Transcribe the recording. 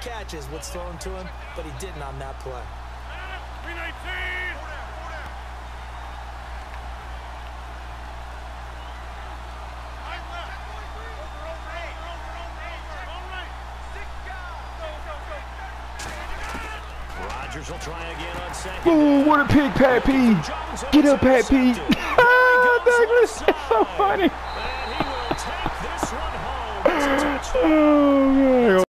catches what's thrown to him, but he didn't on that play. 319. Rodgers will try again on second. Ooh, what a pick, Pat P. Get up, Pat P. Douglas, it's so funny. And he will take this one home. It's a touchdown. Oh, man.